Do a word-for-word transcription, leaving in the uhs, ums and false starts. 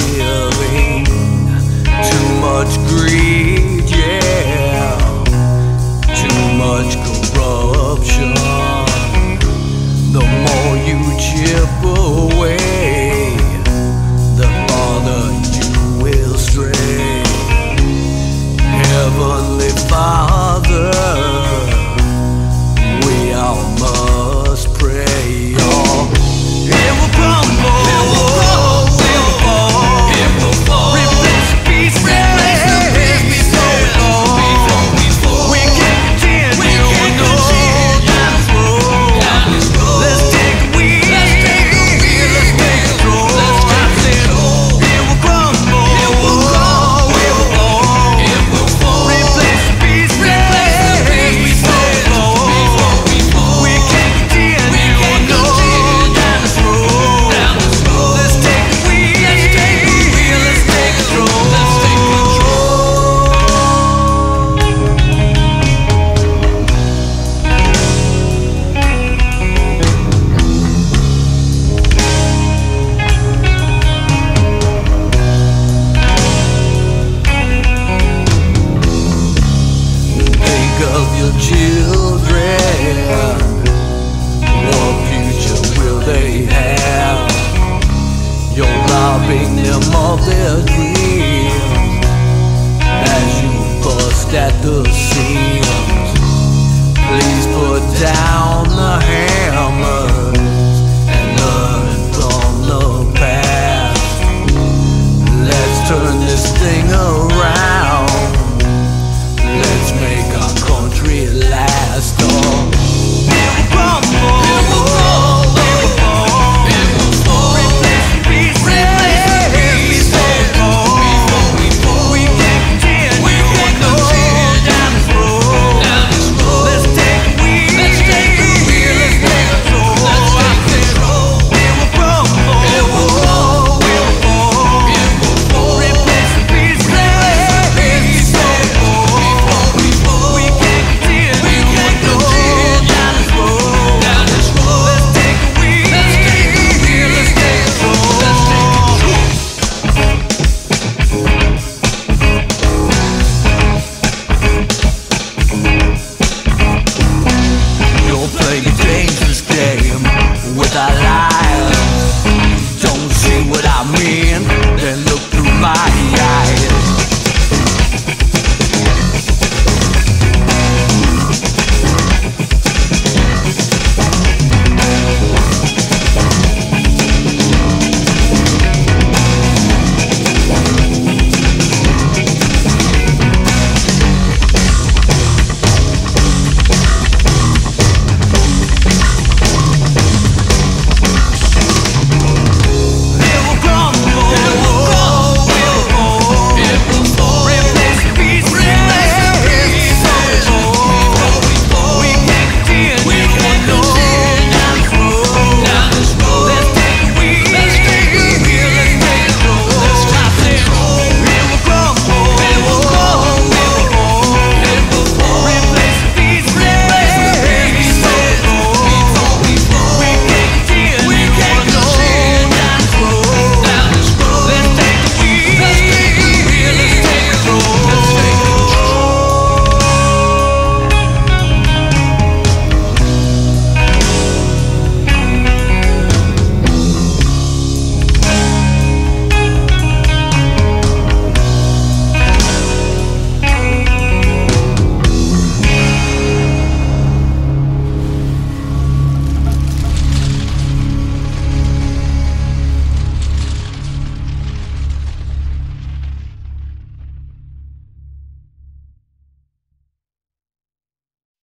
feeling too much greed, yeah, too much corruption. The more you chip away, the farther you will stray. Heavenly Father, we all must pray. Oh, it will crumble, it will crumble, it will fall, it will fall. Replace the peace, replace the peace before we fall. We can continue, we can continue down this road, down this road. Let's take a wheel, let's take a wheel, let's take control. Let's try to say it all. It will crumble, it will crumble, it will fall, it will fall. Replace the peace, replace the peace before we fall. We can continue, we can continue down this road, down this road. Let's take a wheel, let's take a wheel, let's take control. Let's take control. Think of your children. What future will they have? You're robbing them of their dreams as you bust at the seams. Please put down the hammer.